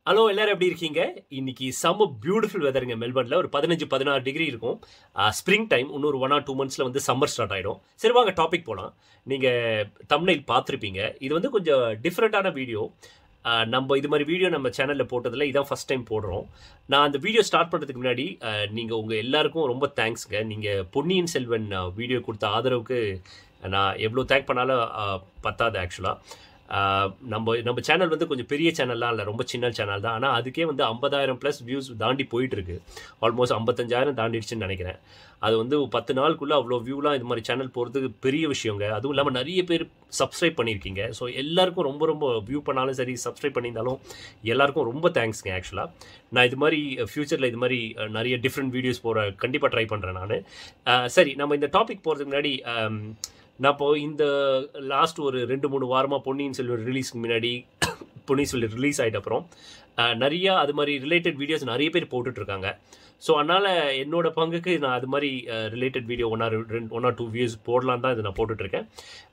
Hello எல்லாரும் எப்படி இருக்கீங்க? இன்னைக்கு செம்ம பியூட்டிஃபுல் வெதருங்க மெல்பர்னில். ஒரு 15-16 டிகிரி இருக்கும். Spring time. இன்னொரு 1 or 2 monthsல வந்து சம்மர் ஸ்டார்ட் ஆகிடும். சரி வாங்க டாபிக் போகலாம். நீங்கள் தம்ப்நெயில் பார்த்துருப்பீங்க. இது வந்து கொஞ்சம் டிஃப்ரெண்ட்டான வீடியோ. நம்ம இது மாதிரி வீடியோ நம்ம சேனலில் போட்டதில் இதான் ஃபஸ்ட் டைம் போடுறோம். நான் அந்த வீடியோ ஸ்டார்ட் பண்ணுறதுக்கு முன்னாடி நீங்கள் உங்கள் எல்லாருக்கும் ரொம்ப தேங்க்ஸுங்க. நீங்கள் பொன்னியின் செல்வன் வீடியோ கொடுத்த ஆதரவுக்கு நான் எவ்வளோ தேங்க் பண்ணாலும் பத்தாது ஆக்சுவலாக. நம்ம சேனல் வந்து கொஞ்சம் பெரிய சேனல்லாம் இல்லை, ரொம்ப சின்ன சேனல் தான். ஆனால் அதுக்கே வந்து 50,000+ வியூஸ் தாண்டி போயிட்டுருக்கு. ஆல்மோஸ்ட் 55,000 தாண்டிடுச்சுன்னு நினைக்கிறேன். அது வந்து 10 நாளுக்குள்ளே அவ்வளோ வியூலாம் இது மாதிரி சேனல் போகிறதுக்கு பெரிய விஷயங்க. அதுவும் இல்லாமல் நிறைய பேர் சப்ஸ்கிரைப் பண்ணியிருக்கீங்க. ஸோ எல்லாருக்கும் ரொம்ப ரொம்ப வியூ பண்ணாலும் சரி, சப்ஸ்கிரைப் பண்ணியிருந்தாலும் எல்லாருக்கும் ரொம்ப தேங்க்ஸ்ங்க. ஆக்சுவலாக நான் இது மாதிரி ஃப்யூச்சரில் இது மாதிரி நிறைய டிஃப்ரெண்ட் வீடியோஸ் போகிற கண்டிப்பாக ட்ரை பண்ணுறேன் நான். சரி, நம்ம இந்த டாபிக் போகிறதுக்கு முன்னாடி நான் இப்போ இந்த லாஸ்ட் ஒரு 2-3 வாரமாக பொன்னியின் செல்வன் ரிலீஸ்க்கு முன்னாடி பொன்னியின் செல்வன் ரிலீஸ் ஆகிட்ட அப்புறம் நிறையா அது மாதிரி ரிலேட்டட் வீடியோஸ் நிறைய பேர் போட்டுட்ருக்காங்க. ஸோ அதனால் என்னோடய பங்குக்கு நான் அது மாதிரி ரிலேட்டட் வீடியோ 1 or 2 வியூஸ் போடலான்னு தான் இதை நான் போட்டுட்ருக்கேன்.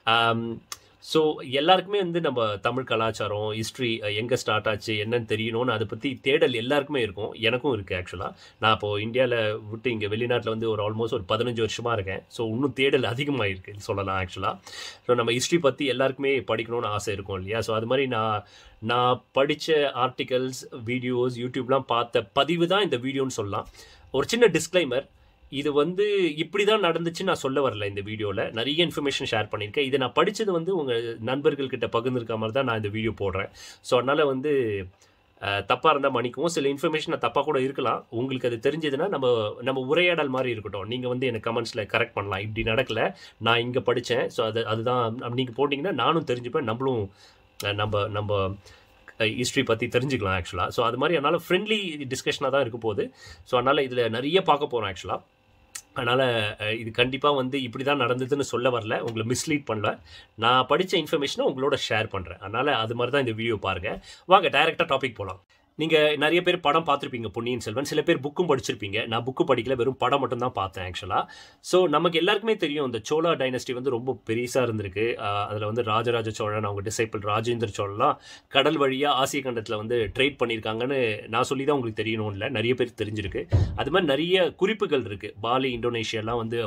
ஸோ எல்லாருக்குமே வந்து நம்ம தமிழ் கலாச்சாரம், ஹிஸ்ட்ரி எங்கே ஸ்டார்ட் ஆச்சு என்னன்னு தெரியணும்னு அதை பற்றி தேடல் எல்லாருக்குமே இருக்கும். எனக்கும் இருக்குது ஆக்சுவலாக. நான் இப்போது இந்தியாவில் விட்டு இங்கே வெளிநாட்டில் வந்து ஆல்மோஸ்ட் ஒரு 15 வருஷமாக இருக்கேன். ஸோ இன்னும் தேடல் அதிகமாக இருக்குது சொல்லலாம் ஆக்சுவலாக. ஸோ நம்ம ஹிஸ்ட்ரி பற்றி எல்லாருக்குமே படிக்கணும்னு ஆசை இருக்கும் இல்லையா? ஸோ அது மாதிரி நான் படித்த ஆர்டிகல்ஸ், வீடியோஸ், யூடியூப்லாம் பார்த்த பதிவு தான் இந்த வீடியோன்னு சொல்லலாம். ஒரு சின்ன டிஸ்க்ளைமர், இது வந்து இப்படி தான் நடந்துச்சுன்னு நான் சொல்ல வரல. இந்த வீடியோவில் நிறைய இன்ஃபர்மேஷன் ஷேர் பண்ணியிருக்கேன். இதை நான் படித்தது வந்து உங்கள் நண்பர்கள்கிட்ட பகிர்ந்துருக்க மாதிரி தான் நான் இந்த வீடியோ போடுறேன். ஸோ அதனால் வந்து தப்பாக இருந்தால் மன்னிக்கவும். சில இன்ஃபர்மேஷன் நான் தப்பாக கூட இருக்கலாம். உங்களுக்கு அது தெரிஞ்சதுன்னா நம்ம உரையாடல் மாதிரி இருக்கட்டும். நீங்கள் வந்து எனக்கு கமெண்ட்ஸில் கரெக்ட் பண்ணலாம். இப்படி நடக்கலை, நான் இங்கே படித்தேன், ஸோ அதுதான் நீங்கள் போட்டிங்கன்னா நானும் தெரிஞ்சுப்பேன், நம்மளும் நம்ம ஹிஸ்ட்ரி பற்றி தெரிஞ்சுக்கலாம் ஆக்சுவலாக. ஸோ அது மாதிரி அதனால் ஃப்ரெண்ட்லி டிஸ்கஷனாக தான் இருக்க போகுது. ஸோ அதனால் இதில் நிறைய பார்க்க போகிறோம் ஆக்சுவலாக. அதனால் இது கண்டிப்பாக வந்து இப்படி தான் நடந்ததுன்னு சொல்ல வரல, உங்களை மிஸ்லீட் பண்ணல. நான் படித்த இன்ஃபர்மேஷனை உங்களோட ஷேர் பண்ணுறேன். அதனால் அது மாதிரி தான் இந்த வீடியோ பாருங்கள். வாங்க டைரெக்டாக டாபிக் போகலாம். நீங்கள் நிறைய பேர் படம் பார்த்துருப்பீங்க பொன்னியின் செல்வன். சில பேர் புக்கும் படிச்சிருப்பீங்க. நான் புக்கு படிக்கல, வெறும் படம் மட்டும் தான் பார்த்தேன் ஆக்சுவலாக. ஸோ நமக்கு எல்லாருக்குமே தெரியும் இந்த சோழா டைனஸ்டி வந்து ரொம்ப பெருசாக இருந்திருக்கு. அதில் வந்து ராஜராஜ சோழன், அவங்க டிசைபிள் ராஜேந்திர சோழன்லாம் கடல் வழியாக ஆசிய கண்டத்தில் வந்து ட்ரேட் பண்ணியிருக்காங்கன்னு நான் சொல்லி தான் உங்களுக்கு தெரியணும் இல்லை, நிறைய பேர் தெரிஞ்சிருக்கு. அது மாதிரி நிறைய குறிப்புகள் இருக்குது. பாலி, இந்தோனேஷியாலாம் வந்து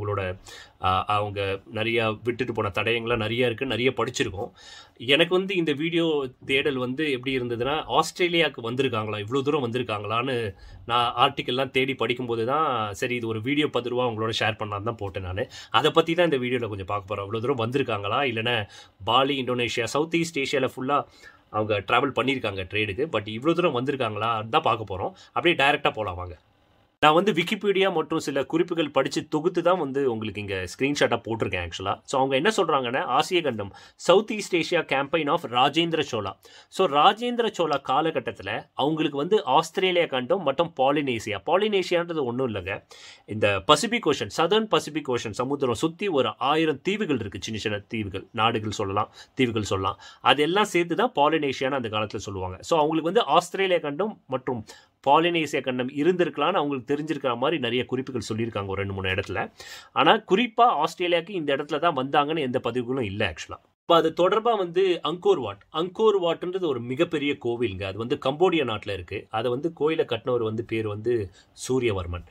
அவங்க நிறையா விட்டுட்டு போன தடயங்கள்லாம் நிறையா இருக்குது, நிறைய படிச்சிருக்கோம். எனக்கு வந்து இந்த வீடியோ தேடல் வந்து எப்படி இருந்ததுன்னா, ஆஸ்திரேலியாவுக்கு வந்திருக்காங்களா, இவ்வளோ தூரம் வந்திருக்காங்களான்னு நான் ஆர்டிக்கல்லாம் தேடி படிக்கும்போது தான் சரி இது ஒரு வீடியோ 10 ரூபா உங்களோட ஷேர் பண்ணலாம் தான் போட்டேன் நான். அதை பற்றி தான் இந்த வீடியோவில் கொஞ்சம் பார்க்க போகிறோம். இவ்வளோ தூரம் வந்திருக்காங்களா, இல்லைன்னா பாலி, இந்தோனேஷியா, சவுத் ஈஸ்ட் ஏஷியாவில் ஃபுல்லாக அவங்க ட்ராவல் பண்ணியிருக்காங்க ட்ரேடுக்கு, பட் இவ்வளோ தூரம் வந்திருக்காங்களா அதுதான் பார்க்க போகிறோம். அப்படியே டைரெக்டாக போகலாம் வாங்க. நான் வந்து விக்கிபீடியா மற்றும் சில குறிப்புகள் படித்து தொகுத்து தான் வந்து உங்களுக்கு இங்கே ஸ்க்ரீன்ஷாட்டாக போட்டிருக்கேன் ஆக்சுவலாக. ஸோ அவங்க என்ன சொல்கிறாங்கன்னா, ஆசிய கண்டம், South east Asia campaign of Rajendra Chola. So Rajendra Chola காலகட்டத்தில் அவங்களுக்கு வந்து ஆஸ்திரேலியா கண்டம் மற்றும் பாலினேஷியான்றது ஒன்றும் இல்லைங்க, இந்த Pacific ocean, southern Pacific ocean சமுத்திரம் சுற்றி ஒரு 1000 தீவுகள் இருக்குது. சின்ன சின்ன தீவுகள், நாடுகள் சொல்லலாம், தீவுகள் சொல்லலாம். அதெல்லாம் சேர்த்து தான் பாலினேஷியான்னு அந்த காலத்தில் சொல்லுவாங்க. ஸோ அவங்களுக்கு வந்து ஆஸ்திரேலியா கண்டம் மற்றும் பாலினேசியா கண்டம் இருந்திருக்கலான்னு அவங்களுக்கு தெரிஞ்சிருக்கிற மாதிரி நிறைய குறிப்புகள் சொல்லியிருக்காங்க ஒரு 2-3 இடத்துல. ஆனால் குறிப்பாக ஆஸ்திரேலியாவுக்கு இந்த இடத்துல தான் வந்தாங்கன்னு எந்த பதிவுகளும் இல்லை ஆக்சுவலாக. இப்போ அது தொடர்பாக வந்து அங்கோர் வாட்ன்றது ஒரு மிகப்பெரிய கோவிலுங்க. அது வந்து கம்போடியா நாட்டில் இருக்குது. அதை வந்து கோயிலை கட்டினவர் வந்து பேர் வந்து சூரியவர்மன்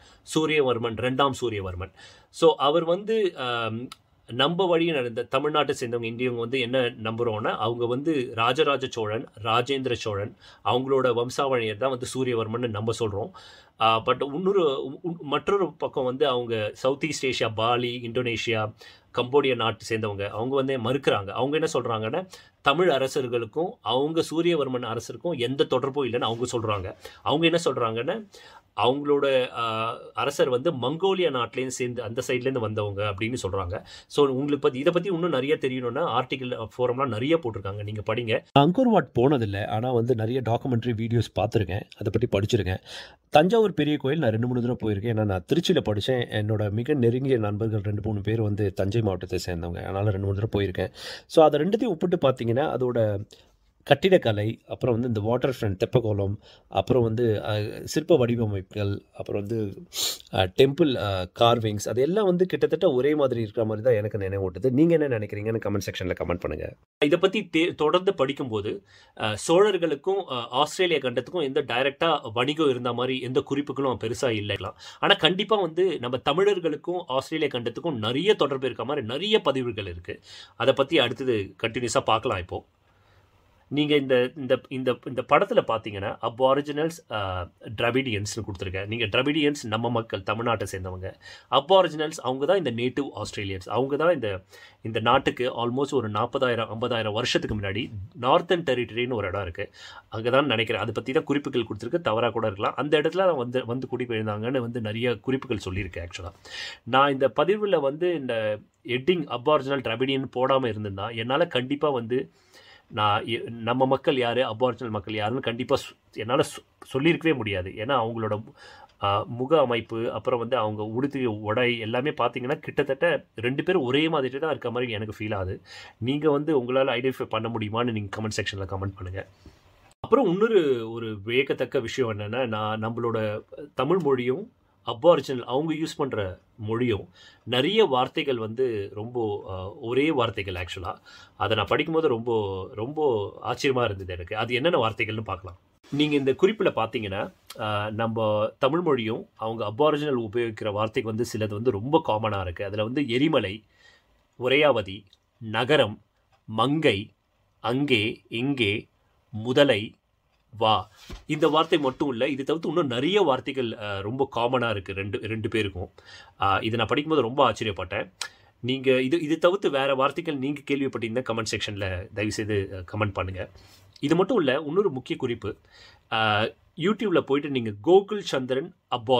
2ஆம் சூரியவர்மன். ஸோ அவர் வந்து நம்ம வழியை நடந்த தமிழ்நாட்டை சேர்ந்தவங்க இந்தியவங்க வந்து என்ன நம்புகிறோன்னா, அவங்க வந்து ராஜராஜ சோழன், ராஜேந்திர சோழன் அவங்களோட வம்சாவழியர் தான் வந்து சூரியவர்மன் நம்ம சொல்கிறோம். பட் மற்றொரு பக்கம் வந்து அவங்க south east Asia, Bali, Indonesia, Cambodia நாட்டு சேர்ந்தவங்க அவங்க வந்து மறுக்கிறாங்க. அவங்க என்ன சொல்கிறாங்கன்னா, தமிழ் அரசர்களுக்கும் அவங்க சூரியவர்மன் அரசருக்கும் எந்த தொடர்பும் இல்லைன்னு அவங்க சொல்கிறாங்க. அவங்க என்ன சொல்கிறாங்கன்னா, அவங்களோட அரசர் வந்து மங்கோலியா நாட்டிலேருந்து சேர்ந்து அந்த சைட்லேருந்து வந்தவங்க அப்படின்னு சொல்கிறாங்க. ஸோ உங்களுக்கு இதை பற்றி இன்னும் நிறைய தெரியணும்னா ஆர்டிக்கல் ஃபோரம்லாம் நிறைய போட்டிருக்காங்க, நீங்கள் படிங்க. அங்கோர் வாட் போனதில்லை, ஆனால் வந்து நிறைய டாக்குமெண்ட்ரி வீடியோஸ் பார்த்துருக்கேன், அதை பற்றி படிச்சிருக்கேன். தஞ்சாவூர் பெரிய கோயில் நான் 2-3 தடவை போயிருக்கேன். ஏன்னா நான் திருச்சியில் படித்தேன். என்னோட மிக நெருங்கிய நண்பர்கள் 2-3 பேர் வந்து தஞ்சை மாவட்டத்தை சேர்ந்தவங்க, அதனால் 2-3 தடவை போயிருக்கேன். ஸோ அதை ரெண்டுத்தையும் ஒப்பிட்டு பார்த்தீங்கன்னா அதோட கட்டிடக்கலை, அப்புறம் வந்து இந்த வாட்டர் ஃப்ரண்ட் தெப்பக்குளம், அப்புறம் வந்து சிற்ப வடிவமைப்புகள், அப்புறம் வந்து டெம்பிள் கார்விங்ஸ், அது எல்லாம் வந்து கிட்டத்தட்ட ஒரே மாதிரி இருக்கிற மாதிரி தான் எனக்கு நினைவூட்டுது. நீங்கள் என்ன நினைக்கிறீங்கன்னு கமெண்ட் செக்ஷனில் கமெண்ட் பண்ணுங்கள். இதை பற்றி தொடர்ந்து படிக்கும்போது சோழர்களுக்கும் ஆஸ்திரேலியா கண்டத்துக்கும் எந்த டைரெக்டாக வணிகம் இருந்த மாதிரி எந்த குறிப்புகளும் பெருசாக இல்லைலாம். ஆனால் கண்டிப்பாக வந்து நம்ம தமிழர்களுக்கும் ஆஸ்திரேலியா கண்டத்துக்கும் நிறைய தொடர்பு இருக்க மாதிரி நிறைய பதிவுகள் இருக்குது. அதை பற்றி அடுத்தது கண்டினியூஸாக பார்க்கலாம். இப்போது நீங்கள் இந்த இந்த இந்த இந்த படத்தில் பார்த்தீங்கன்னா அபாரிஜினல்ஸ் டிராவிடியன்ஸ்னு கொடுத்துருக்கேன். நீங்கள் டிராவிடியன்ஸ் நம்ம மக்கள் தமிழ்நாட்டை சேர்ந்தவங்க, அபாரிஜினல்ஸ் அவங்க தான் இந்த நேட்டிவ் ஆஸ்திரேலியன்ஸ். அவங்க தான் இந்த நாட்டுக்கு ஆல்மோஸ்ட் ஒரு 40,000-50,000 வருஷத்துக்கு முன்னாடி நார்த்தன் டெரிட்டரின்னு ஒரு இடம் இருக்குது, அங்கே தான் நினைக்கிறேன். அதை பற்றி தான் குறிப்புகள் கொடுத்துருக்கு, தவறாக கூட இருக்கலாம். அந்த இடத்துல வந்து குடிபெயர்ந்தாங்கன்னு வந்து நிறைய குறிப்புகள் சொல்லியிருக்கேன். ஆக்சுவலாக நான் இந்த பதிவில் வந்து இந்த ஹெட்டிங் அபாரிஜினல் டிராவிடியன் போடாமல் இருந்திருந்தா என்னால் கண்டிப்பாக வந்து நம்ம மக்கள் யார், அபாரிஜினல் மக்கள் யாருன்னு கண்டிப்பாக என்னால் சொல்லியிருக்கவே முடியாது. ஏன்னா அவங்களோட முக அமைப்பு, அப்புறம் வந்து அவங்க உடுத்திய உடை எல்லாமே பார்த்தீங்கன்னா கிட்டத்தட்ட 2 பேரும் ஒரே மாதிரி தான் இருக்க மாதிரி எனக்கு ஃபீல் ஆகுது. நீங்கள் வந்து உங்களால் ஐடென்டிஃபை பண்ண முடியுமான்னு நீங்கள் கமெண்ட் செக்ஷனில் கமெண்ட் பண்ணுங்கள். அப்புறம் இன்னொரு வியக்கத்தக்க விஷயம் என்னென்னா, நம்மளோட தமிழ் மொழியும் அபாரிஜினல் அவங்க யூஸ் பண்ணுற மொழியும் நிறைய வார்த்தைகள் வந்து ரொம்ப ஒரே வார்த்தைகள். ஆக்சுவலாக அதை நான் படிக்கும்போது ரொம்ப ரொம்ப ஆச்சரியமாக இருந்தது எனக்கு. அது என்னென்ன வார்த்தைகள்னு பார்க்கலாம். நீங்கள் இந்த குறிப்பில் பார்த்தீங்கன்னா நம்ம தமிழ் மொழியும் அவங்க அபாரிஜினல் உபயோகிக்கிற வார்த்தைக்கு வந்து சிலது வந்து ரொம்ப காமனாக இருக்குது. அதில் வந்து எரிமலை, உரையாவதி, நகரம், மங்கை, அங்கே, இங்கே, முதலை, வா, இந்த வார்த்தை மட்டும் இல்லை, இது தவிர்த்து இன்னும் நிறைய வார்த்தைகள் ரொம்ப காமனாக இருக்குது ரெண்டு பேருக்கும். இதை நான் படிக்கும்போது ரொம்ப ஆச்சரியப்பட்டேன். நீங்கள் இது தவிர்த்து வேறு வார்த்தைகள் நீங்கள் கேள்விப்பட்டீங்கன்னா கமெண்ட் செக்ஷனில் தயவுசெய்து கமெண்ட் பண்ணுங்கள். இது மட்டும் இல்லை, இன்னொரு முக்கிய குறிப்பு, யூடியூப்பில் போயிட்டு நீங்கள் கோகுல் சந்திரன்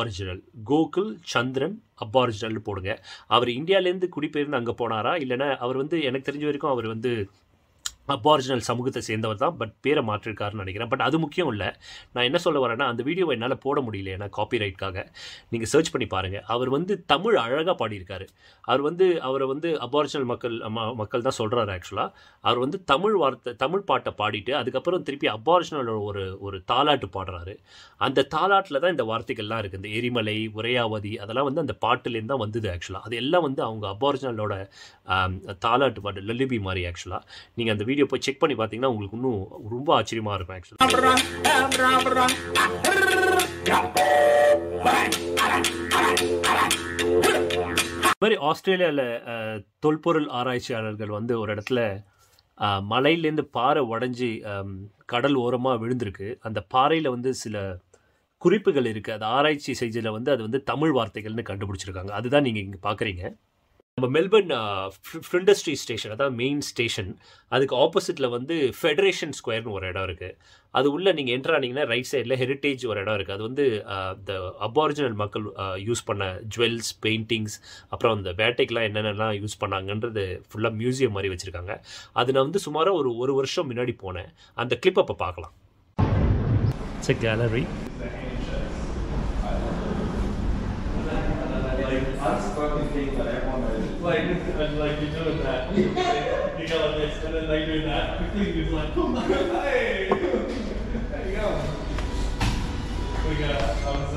அபாரிஜினல் போடுங்க. அவர் இந்தியாவிலேருந்து குடிபெயர்ந்து அங்கே போனாரா, இல்லைன்னா அவர் வந்து எனக்கு தெரிஞ்ச வரைக்கும் அவர் வந்து அபாரிஜினல் சமூகத்தை சேர்ந்தவர் தான், பட் பேரை மாற்றிருக்காருன்னு நினைக்கிறேன். பட் அது முக்கியம் இல்லை. நான் என்ன சொல்ல வரேன்னா, அந்த வீடியோவை என்னால் போட முடியல ஏன்னா காப்பிரைட்காக. நீங்கள் சர்ச் பண்ணி பாருங்கள். அவர் வந்து தமிழ் அழகாக பாடியிருக்காரு. அவரை வந்து அபாரிஜினல் மக்கள் தான் சொல்கிறாரு. ஆக்சுவலாக அவர் வந்து தமிழ் பாட்டை பாடிட்டு அதுக்கப்புறம் திருப்பி அபாரிஜினலோட ஒரு தாலாட்டு பாடுறாரு. அந்த தாலாட்டில் தான் இந்த வார்த்தைகள்லாம் இருக்குது. இந்த எரிமலை, உரையாவதி, அதெல்லாம் வந்து அந்த பாட்டுலேருந்து தான் வந்தது. ஆக்சுவலாக அது எல்லாம் வந்து அவங்க அபாரிஜினலோட தாலாட்டு பாட்டு, லல்லுபி மாதிரி. ஆக்சுவலாக நீங்கள் அந்த வீடியோ போய் செக் பண்ணி பார்த்தீங்கன்னா உங்களுக்கு இன்னும் ரொம்ப ஆச்சரியமாக இருக்கும். ஆக்சுவலாக இந்த மாதிரி ஆஸ்திரேலியாவில் தொல்பொருள் ஆராய்ச்சியாளர்கள் வந்து ஒரு இடத்துல மலையிலேருந்து பாறை உடஞ்சி கடல் ஓரமாக விழுந்திருக்கு. அந்த பாறையில் வந்து சில குறிப்புகள் இருக்குது. அது ஆராய்ச்சி செஞ்சதில் வந்து அது வந்து தமிழ் வார்த்தைகள்னு கண்டுபிடிச்சிருக்காங்க. அதுதான் நீங்கள் இங்கே பார்க்குறீங்க. நம்ம மெல்பர்ன் ஃப்ரிண்டஸ்ட்ரி ஸ்டேஷன், அதாவது மெயின் ஸ்டேஷன், அதுக்கு ஆப்போசிட்டில் வந்து ஃபெடரேஷன் ஸ்கொயர்னு ஒரு இடம் இருக்குது. அது உள்ளே நீங்கள் என்ட்ரு ஆனீங்கன்னா ரைட் சைடில் ஹெரிட்டேஜ் ஒரு இடம் இருக்குது. அது வந்து இந்த அபாரிஜினல் மக்கள் யூஸ் பண்ண ஜுவல்ஸ், பெயிண்டிங்ஸ், அப்புறம் அந்த வேட்டைக்கெலாம் என்னென்னலாம் யூஸ் பண்ணாங்கன்றது ஃபுல்லாக மியூசியம் மாதிரி வச்சுருக்காங்க. அது நான் வந்து சுமாராக ஒரு வருஷம் முன்னாடி போனேன். அந்த கிளிப் அப்போ பார்க்கலாம். It's a gallery. Like you're doing that. You go like this, and then they do that. Quickly, you're like, hey, there you go. We got. I was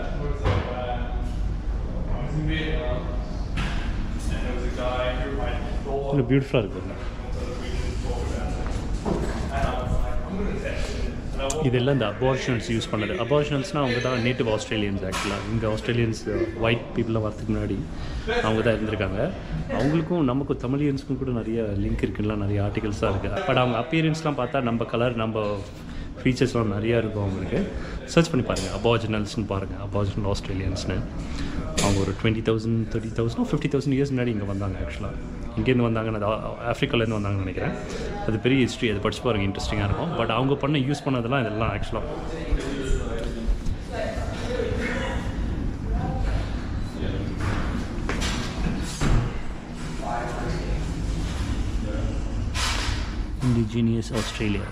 in Vietnam, and there was a guy who made this door. It's beautiful. இதெல்லாம் இந்த அபாரிஜினல்ஸ் use பண்ணது. அபாரிஜினல்ஸ்னால் அவங்க தான் native Australians. ஆக்சுவலாக இங்கே Australians white பீப்புளாக வரதுக்கு முன்னாடி அவங்க தான் இருந்திருக்காங்க. அவங்களுக்கும் நமக்கும் தமிழியன்ஸுக்கும் கூட நிறைய லிங்க் இருக்குலாம், நிறைய ஆர்டிகல்ஸாக இருக்குது. பட் அவங்க அப்பியரன்ஸ்லாம் பார்த்தா நம்ம கலர், நம்ம ஃபீச்சர்ஸ்லாம் நிறையா இருக்கும் அவங்களுக்கு. சர்ச் பண்ணி பாருங்கள், அபாரிஜினல்ஸ்னு பாருங்கள், அபாரிஜினல் ஆஸ்திரேலியன்ஸ்னு. அவங்க ஒரு 20,000, 30,000, 50,000 இயர்ஸ் முன்னாடி இங்கே வந்தாங்க. ஆக்சுவலாக இங்கேருந்து வந்தாங்கன்னு, அது ஆஃப்ரிக்காலேருந்து வந்தாங்கன்னு நினைக்கிறேன். அது பெரிய ஹிஸ்ட்ரி, அது படிச்சு பாருங்கள், இன்ட்ரெஸ்டிங்காக இருக்கும். பட் அவங்க யூஸ் பண்ணதெல்லாம் இதெல்லாம் ஆக்சுவலாக இண்டிஜினியஸ் ஆஸ்திரேலியா.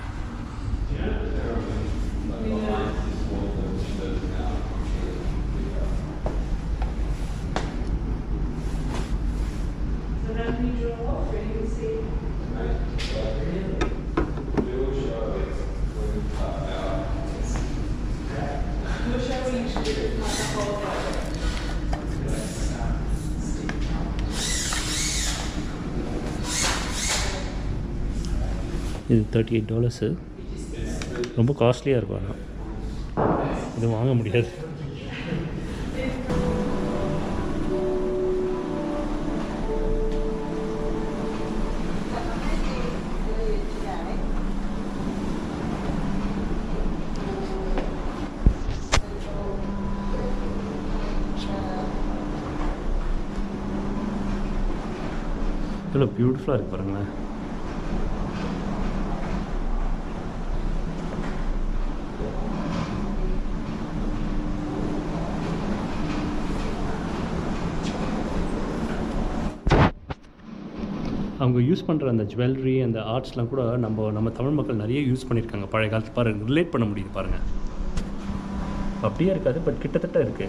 இது $38 ரொம்ப காஸ்ட்லியாக இருக்கும். ஆனால் இது வாங்க முடியாது. எவ்வளோ பியூட்டிஃபுல்லாக இருக்குது பாருங்களேன். அவங்க யூஸ் பண்ணுற அந்த ஜுவல்லரி அந்த ஆர்ட்ஸ்லாம் கூட நம்ம தமிழ் மக்கள் நிறைய யூஸ் பண்ணியிருக்காங்க பழைய காலத்து. பாருங்கள், ரிலேட் பண்ண முடியுது பாருங்கள். அப்படியே இருக்காது, பட் கிட்டத்தட்ட இருக்குது.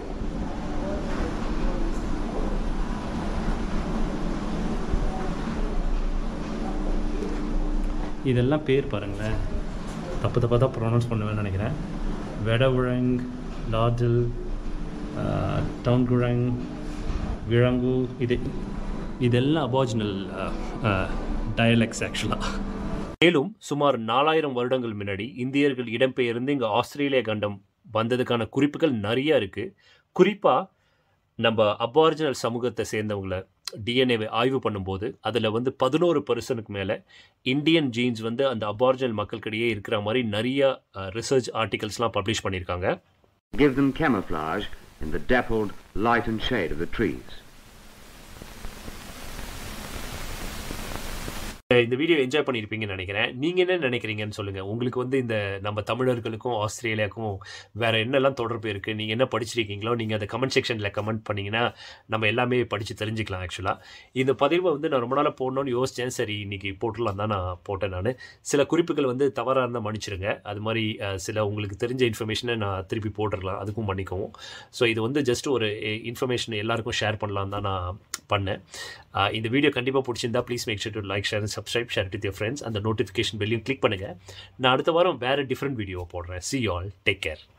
இதெல்லாம் பேர் பாருங்களேன், தப்பாக தான் ப்ரொனவுன்ஸ் பண்ணுவேன்னு நினைக்கிறேன். வெடவுழங், லாஜில், டவுன்குழங், விழங்கு, இதெல்லாம் அபாரிஜினல் டயலெக்ட்ஸ் ஆக்சுவலாக. மேலும் சுமார் 4000 வருடங்கள் முன்னாடி இந்தியர்கள் இடம்பெயர்ந்து இங்கே ஆஸ்திரேலியா கண்டம் வந்ததுக்கான குறிப்புகள் நிறையா இருக்குது. குறிப்பாக நம்ம அபாரிஜினல் சமூகத்தை சேர்ந்தவங்களை டிஎன்ஏவை ஆய்வு பண்ணும்போது அதில் 11% மேலே இந்தியன் ஜீன்ஸ் அந்த அபாரிஜினல் மக்களுக்கிடையே இருக்கிற மாதிரி நிறைய ரிசர்ச் ஆர்டிகல்ஸ்லாம் பப்ளிஷ் பண்ணியிருக்காங்க. Give them camouflage in the dappled light and shade of the trees. இந்த வீடியோ என்ஜாய் பண்ணியிருப்பீங்கன்னு நினைக்கிறேன். நீங்கள் என்ன நினைக்கிறீங்கன்னு சொல்லுங்கள். உங்களுக்கு இந்த நம்ம தமிழர்களுக்கும் ஆஸ்திரேலியாவுக்கும் வேறு என்னெல்லாம் தொடர்பு இருக்குது, நீங்கள் என்ன படிச்சிருக்கீங்களோ நீங்கள் அதை கமெண்ட் செக்ஷனில் கமெண்ட் பண்ணிங்கன்னா நம்ம எல்லாமே படித்து தெரிஞ்சுக்கலாம். ஆக்சுவலாக இந்த பதிவை நான் ரொம்ப நாளாக போடணும்னு யோசித்தேன். சரி, இன்றைக்கி போட்டுடலாம் தான் நான் போட்டேன். நான் சில குறிப்புகள் தவறாக இருந்தால் மன்னிச்சிருங்க. அது மாதிரி சில உங்களுக்கு தெரிஞ்ச இன்ஃபர்மேஷனை நான் திருப்பி போட்டுடலாம், அதுக்கும் மன்னிக்கவும். ஸோ இது ஜஸ்ட் ஒரு இன்ஃபர்மேஷன் எல்லாருக்கும் ஷேர் பண்ணலாம் தான் நான் பண்ணேன். இந்த வீடியோ கண்டிப்பாக பிடிச்சிருந்தா please make sure to like, share and subscribe, share with your friends. அந்த நோட்டிஃபிகேஷன் பெல்லையும் கிளிக் பண்ணுங்கள். நான் அடுத்த வாரம் வேறு டிஃப்ரெண்ட் வீடியோ போடுறேன். See you all. Take care.